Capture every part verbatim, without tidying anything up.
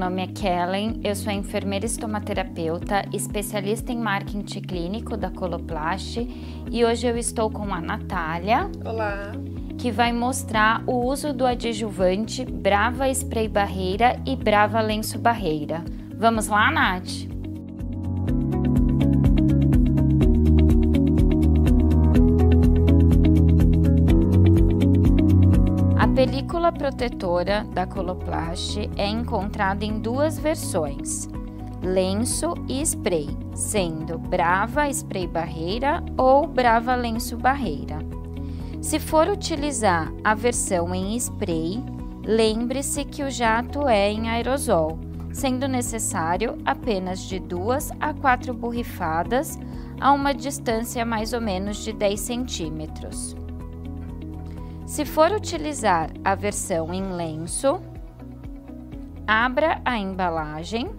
nome é Kellen, eu sou enfermeira estomaterapeuta, especialista em marketing clínico da Coloplast e hoje eu estou com a Natália. Olá! Que vai mostrar o uso do adjuvante Brava Spray Barreira e Brava Lenço Barreira. Vamos lá, Nath? A película protetora da Coloplast é encontrada em duas versões, lenço e spray, sendo Brava Spray Barreira ou Brava Lenço Barreira. Se for utilizar a versão em spray, lembre-se que o jato é em aerosol, sendo necessário apenas de duas a quatro borrifadas a uma distância mais ou menos de dez centímetros. Se for utilizar a versão em lenço, abra a embalagem,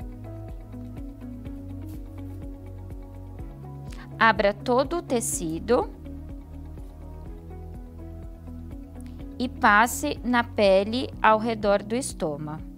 abra todo o tecido e passe na pele ao redor do estômago.